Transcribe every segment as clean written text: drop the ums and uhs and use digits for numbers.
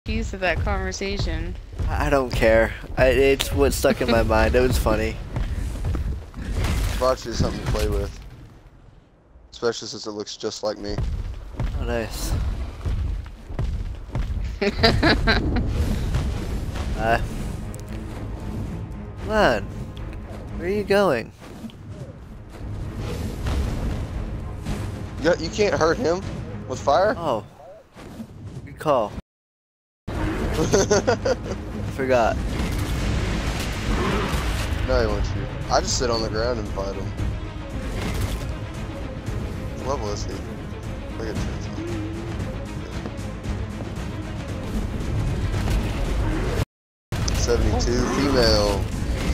piece of that conversation. I don't care. It's what stuck in my mind. It was funny. Brought you something to play with. Especially since it looks just like me. Oh, nice. Come on. Where are you going? You can't hurt him with fire? Oh. Good call. Forgot. No, he wants you. I just sit on the ground and fight him. What level is he? Look at this. 72, female.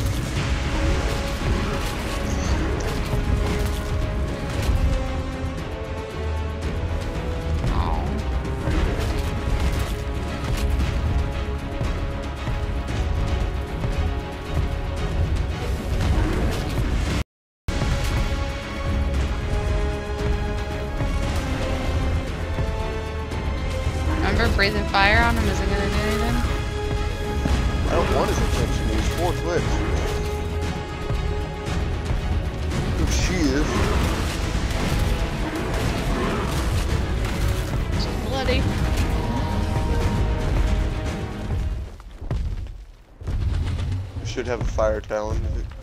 Remember breathing fire on him isn't gonna do anything? I don't want his attention. He's 4 clicks. Who she is? So bloody. Should have a fire talon.